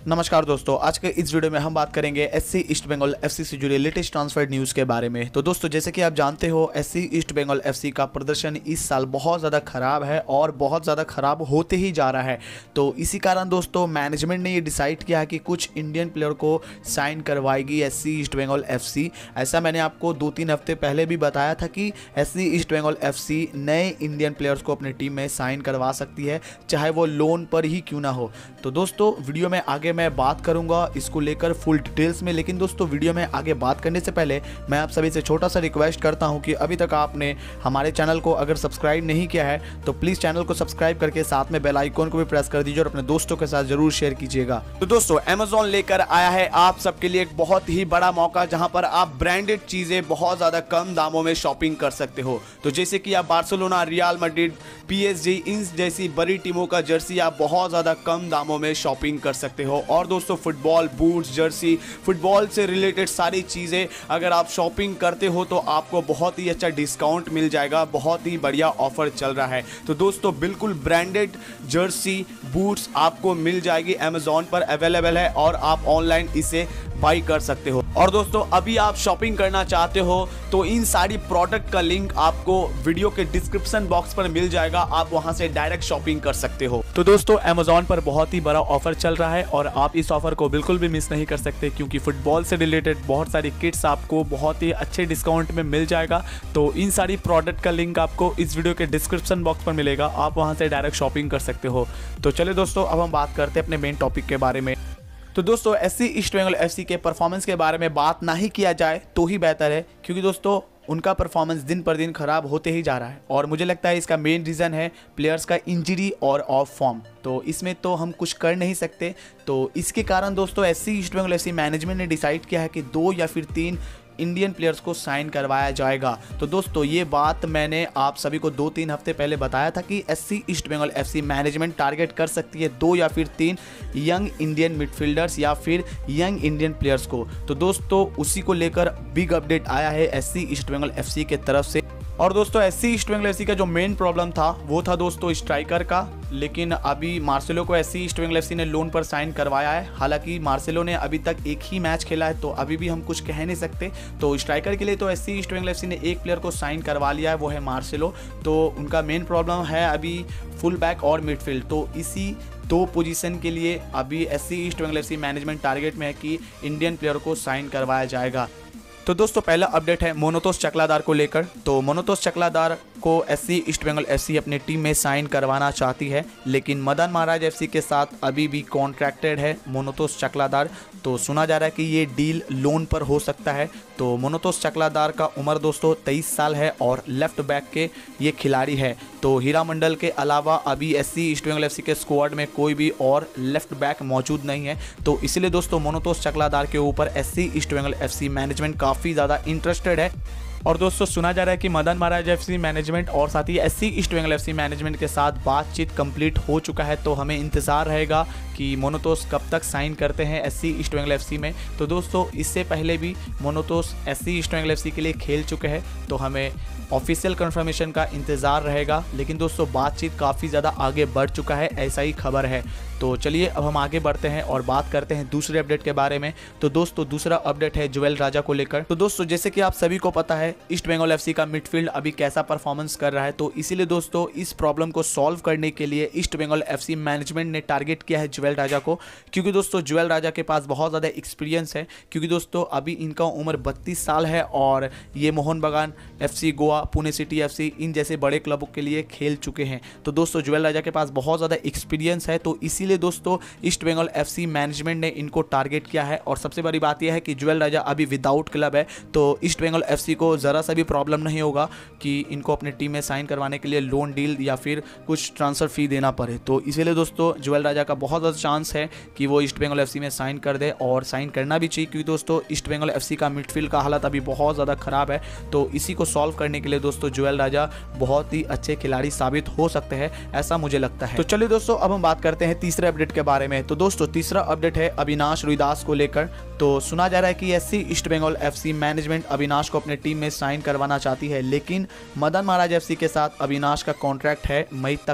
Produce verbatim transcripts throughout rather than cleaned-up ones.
नमस्कार दोस्तों, आज के इस वीडियो में हम बात करेंगे एससी ईस्ट बंगाल एफसी से जुड़े लेटेस्ट ट्रांसफर न्यूज़ के बारे में। तो दोस्तों, जैसे कि आप जानते हो, एससी ईस्ट बंगाल एफसी का प्रदर्शन इस साल बहुत ज़्यादा खराब है और बहुत ज़्यादा खराब होते ही जा रहा है। तो इसी कारण दोस्तों मैनेजमेंट ने ये डिसाइड किया है कि कुछ इंडियन प्लेयर को साइन करवाएगी एससी ईस्ट बंगाल एफसी। ऐसा मैंने आपको दो तीन हफ्ते पहले भी बताया था कि एससी ईस्ट बंगाल एफसी नए इंडियन प्लेयर्स को अपनी टीम में साइन करवा सकती है, चाहे वो लोन पर ही क्यों ना हो। तो दोस्तों वीडियो में आगे मैं बात करूंगा इसको लेकर फुल डिटेल्स में, लेकिन दोस्तों वीडियो में आगे बात करने से पहले मैं आप सभी से छोटा सा रिक्वेस्ट करता हूं कि अभी तक आपने हमारे चैनल को अगर सब्सक्राइब नहीं किया है तो प्लीज़ चैनल को सब्सक्राइब करके साथ में बेल आइकॉन को भी प्रेस कर दीजिए और अपने दोस्तों के साथ जरूर शेयर कीजिएगा। तो दोस्तों अमेज़न लेकर आया है आप सबके लिए एक बहुत ही बड़ा मौका, जहां पर आप ब्रांडेड चीज़ें बहुत ज़्यादा कम दामों में शॉपिंग कर सकते हो। तो जैसे कि आप बार्सिलोना, रियल मैड्रिड, पीएसजी इन जैसी बड़ी टीमों का जर्सी आप बहुत ज़्यादा कम दामों में शॉपिंग कर सकते हो। और दोस्तों फुटबॉल बूट्स, जर्सी, फुटबॉल से रिलेटेड सारी चीज़ें अगर आप शॉपिंग करते हो तो आपको बहुत ही अच्छा डिस्काउंट मिल जाएगा। बहुत ही बढ़िया ऑफर चल रहा है। तो दोस्तों बिल्कुल ब्रांडेड जर्सी, बूट्स आपको मिल जाएगी, अमेज़न पर अवेलेबल है और आप ऑनलाइन इसे बाई कर सकते हो। और दोस्तों अभी आप शॉपिंग करना चाहते हो तो इन सारी प्रोडक्ट का लिंक आपको वीडियो के डिस्क्रिप्शन बॉक्स पर मिल जाएगा, आप वहां से डायरेक्ट शॉपिंग कर सकते हो। तो दोस्तों अमेज़न पर बहुत ही बड़ा ऑफर चल रहा है और आप इस ऑफर को बिल्कुल भी मिस नहीं कर सकते, क्योंकि फुटबॉल से रिलेटेड बहुत सारी किट्स आपको बहुत ही अच्छे डिस्काउंट में मिल जाएगा। तो इन सारी प्रोडक्ट का लिंक आपको इस वीडियो के डिस्क्रिप्शन बॉक्स पर मिलेगा, आप वहां से डायरेक्ट शॉपिंग कर सकते हो। तो चलिए दोस्तों अब हम बात करते हैं अपने मेन टॉपिक के बारे में। तो दोस्तों एससी ईस्ट बंगाल एफसी के परफॉर्मेंस के बारे में बात ना ही किया जाए तो ही बेहतर है, क्योंकि दोस्तों उनका परफॉर्मेंस दिन पर दिन खराब होते ही जा रहा है और मुझे लगता है इसका मेन रीज़न है प्लेयर्स का इंजरी और ऑफ फॉर्म। तो इसमें तो हम कुछ कर नहीं सकते। तो इसके कारण दोस्तों SC East Bengal FC management ने डिसाइड किया है कि दो या फिर तीन इंडियन प्लेयर्स को साइन करवाया जाएगा। तो दोस्तों ये बात मैंने आप सभी को दो तीन हफ्ते पहले बताया था कि SC East Bengal FC management target कर सकती है दो या फिर तीन यंग इंडियन मिडफील्डर्स या फिर यंग इंडियन प्लेयर्स को। तो दोस्तों उसी को लेकर बिग अपडेट आया है एससी ईस्ट बंगाल एफसी के तरफ से। और दोस्तों एससी ईस्ट बंगाल एफसी का जो मेन प्रॉब्लम था वो था दोस्तों स्ट्राइकर का, लेकिन अभी मार्सेलो को एससी ईस्ट बंगाल एफसी ने लोन पर साइन करवाया है। हालांकि मार्सेलो ने अभी तक एक ही मैच खेला है तो अभी भी हम कुछ कह नहीं सकते। तो स्ट्राइकर के लिए तो एससी ईस्ट बंगाल एफसी ने एक प्लेयर को साइन करवा लिया है, वो है मार्सेलो। तो उनका मेन प्रॉब्लम है अभी फुल बैक और मिडफील्ड। तो इसी दो पोजीशन के लिए अभी SC East Bengal FC management target में है कि इंडियन प्लेयर को साइन करवाया जाएगा। तो दोस्तों पहला अपडेट है मोनोतोस चकलादार को लेकर। तो मोनोतोस चकलादार को एससी ईस्ट बंगाल एफसी अपनी टीम में साइन करवाना चाहती है, लेकिन मदन महाराज एफसी के साथ अभी भी कॉन्ट्रैक्टेड है मोनोतोस चकलादार। तो सुना जा रहा है कि ये डील लोन पर हो सकता है। तो मोनोतोस चकलादार का उम्र दोस्तों तेईस साल है और लेफ्ट बैक के ये खिलाड़ी है। तो हीरा मंडल के अलावा अभी एससी ईस्ट बंगाल एफसी के स्क्वाड में कोई भी और लेफ्ट बैक मौजूद नहीं है। तो इसलिए दोस्तों मोनोतोस चकलादार के ऊपर SC East Bengal FC management काफ़ी ज़्यादा इंटरेस्टेड है। और दोस्तों सुना जा रहा है कि मदन महाराज एफसी मैनेजमेंट और साथ ही SC East Bengal FC management के साथ बातचीत कंप्लीट हो चुका है। तो हमें इंतज़ार रहेगा कि मोनोतोस कब तक साइन करते हैं एससी ईस्ट बंगाल एफसी में। तो दोस्तों इससे पहले भी Monotosh SC East Bengal FC के लिए खेल चुके हैं, तो हमें ऑफिशियल कंफर्मेशन का इंतज़ार रहेगा। लेकिन दोस्तों बातचीत काफ़ी ज़्यादा आगे बढ़ चुका है, ऐसा ही खबर है। तो चलिए अब हम आगे बढ़ते हैं और बात करते हैं दूसरे अपडेट के बारे में। तो दोस्तों दूसरा अपडेट है जुएल राजा को लेकर। तो दोस्तों जैसे कि आप सभी को पता है ईस्ट बंगाल एफसी का मिडफील्ड अभी कैसा परफॉर्मेंस कर रहा है। तो इसीलिए दोस्तों इस प्रॉब्लम को सॉल्व करने के लिए ईस्ट बंगाल एफसी मैनेजमेंट ने टारगेट किया है जुएल राजा को, क्योंकि दोस्तों जुएल राजा के पास बहुत ज़्यादा एक्सपीरियंस है। क्योंकि दोस्तों अभी इनका उम्र बत्तीस साल है और ये Mohan Bagan FC, Goa, Pune City FC इन जैसे बड़े क्लबों के लिए खेल चुके हैं। तो दोस्तों जुएल राजा के पास बहुत ज़्यादा एक्सपीरियंस है। तो इसीलिए दोस्तों ईस्ट बंगाल एफसी मैनेजमेंट ने इनको टारगेट किया है। और सबसे बड़ी बात यह है कि जुएल राजा अभी विदाउट क्लब है, तो ईस्ट बंगाल एफसी को ज़रा सा भी प्रॉब्लम नहीं होगा कि इनको अपनी टीम में साइन करवाने के लिए लोन डील या फिर कुछ ट्रांसफ़र फी देना पड़े। तो इसीलिए दोस्तों जुएल राजा का बहुत ज़्यादा चांस है कि वो ईस्ट बंगाल एफसी में साइन कर दे, और साइन करना भी चाहिए, क्योंकि दोस्तों ईस्ट बंगाल एफसी का मिडफील्ड का हालत अभी बहुत ज़्यादा ख़राब है। तो इसी को सॉल्व करने के लिए दोस्तों जुएल राजा बहुत ही अच्छे खिलाड़ी साबित हो सकते हैं, ऐसा मुझे लगता है। तो चलिए दोस्तों अब हम बात करते हैं तीसरे अपडेट के बारे में। तो दोस्तों तीसरा अपडेट है अविनाश रोहिदास को लेकर। तो सुना जा रहा है कि SC East Bengal FC management Avinash को अपने टीम में साइन करवाना चाहती है, लेकिन मदन महाराज एफसी के साथ अविनाश का कॉन्ट्रैक्ट है मई तक का।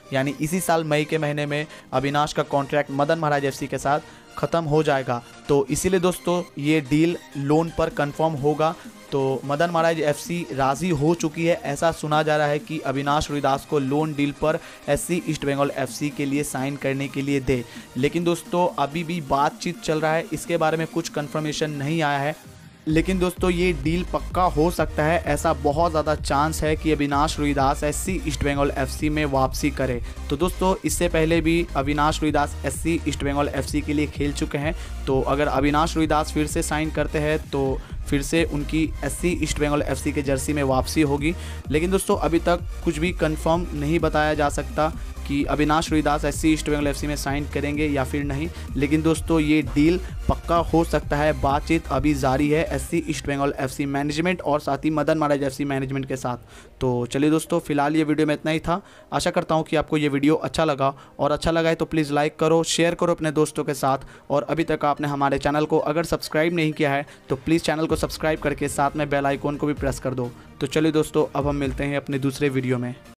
यानी इसी साल मई के महीने में अविनाश का कॉन्ट्रैक्ट मदन महाराज एफसी के साथ ख़त्म हो जाएगा। तो इसीलिए दोस्तों ये डील लोन पर कंफर्म होगा। तो मदन महाराज एफसी राज़ी हो चुकी है। ऐसा सुना जा रहा है कि अविनाश रोहिदास को लोन डील पर एससी ईस्ट बंगाल एफसी के लिए साइन करने के लिए दे। लेकिन दोस्तों अभी भी बातचीत चल रहा है, इसके बारे में कुछ कंफर्मेशन नहीं आया है। लेकिन दोस्तों ये डील पक्का हो सकता है, ऐसा बहुत ज़्यादा चांस है कि Avinash Rohidas SC East Bengal FC में वापसी करे। तो दोस्तों इससे पहले भी Avinash Rohidas SC East Bengal FC के लिए खेल चुके हैं। तो अगर अविनाश रोहिदास फिर से साइन करते हैं तो फिर से उनकी एससी ईस्ट बंगाल एफसी के जर्सी में वापसी होगी। लेकिन दोस्तों अभी तक कुछ भी कंफर्म नहीं बताया जा सकता कि Avinash Rohidas SC East Bengal FC में साइन करेंगे या फिर नहीं। लेकिन दोस्तों ये डील पक्का हो सकता है, बातचीत अभी जारी है SC East Bengal FC management और साथ ही मदन महाराज एफसी मैनेजमेंट के साथ। तो चलिए दोस्तों फिलहाल ये वीडियो में इतना ही था। आशा करता हूँ कि आपको ये वीडियो अच्छा लगा, और अच्छा लगा है तो प्लीज़ लाइक करो, शेयर करो अपने दोस्तों के साथ। और अभी तक आपने हमारे चैनल को अगर सब्सक्राइब नहीं किया है तो प्लीज़ चैनल को सब्सक्राइब करके साथ में बेल आइकॉन को भी प्रेस कर दो। तो चलिए दोस्तों अब हम मिलते हैं अपने दूसरे वीडियो में।